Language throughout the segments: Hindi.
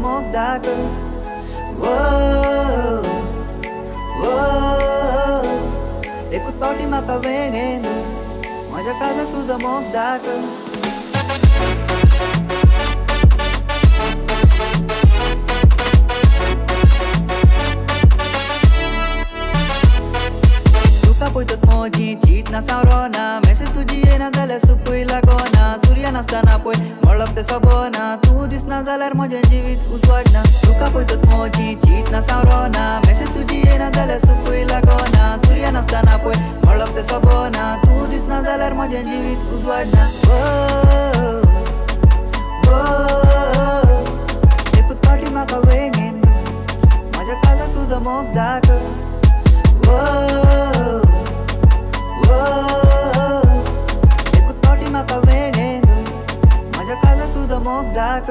मोग दाक एकूच म्हाका वेगेन माझ्या काळजात तुझं मोग दाक तुका पळयत मोजी चीत ना सावरोना मेसेज तुजी येना जाल्यार सुकूय लागोना सूर्य नासतना पळय मळप ते सबोना तू दिसना जाल्यार म्हजें जिवीत उसवाडना तुका पळयत मोजी चीत ना सावरोना मेसेज तुजी येना जाल्यार सुकूय लागोना सूर्य नासतना पळय मळप ते सबोना तू दिसना जाल्यार म्हजें जिवीत उसवाडना एकूच फावटी म्हाका वेगेन माझ्या काळजात तुजो मोग दाक एकूच फावटी म्हाका वेगेन माझ्या काळजात तुजो मोग दाक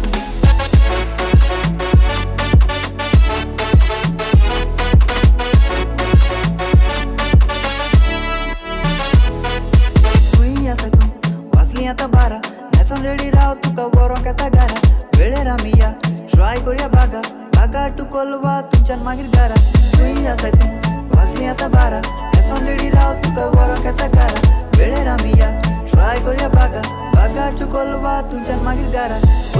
खुंय आसा तूं वाचली आतां बारा न्हेसोन रेडी राव तुका व्हरोंक येता घरा वेळेर आमी या ट्राय करुया बागा बागा टू कोलवा तुमच्यान मागीर घरा खुंय आसा तूं वाचली आतां बारा न्हेसोन रेडी राव तुका व्हरोंक येता घरा वेळेर आमी या ट्राय करुया बागा बागा टू कोलवा तुमच्यान मागीर घरा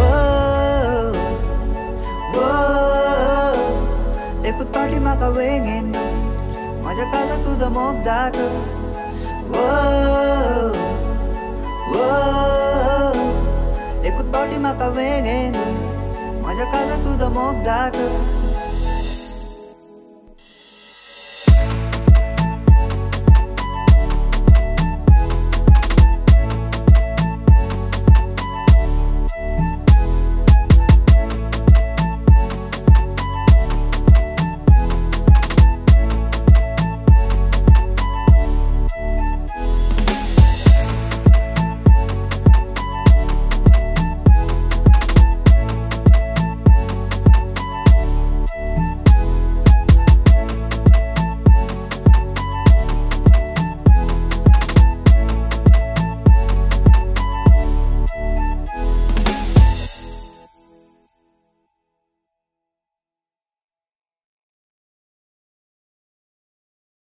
एकूच फावटी म्हाका वेगेन माझ्या काळजात तुजो मोग दाक एकूच फावटी म्हाका वेगेन माझ्या काळजात तुजो मोग दाक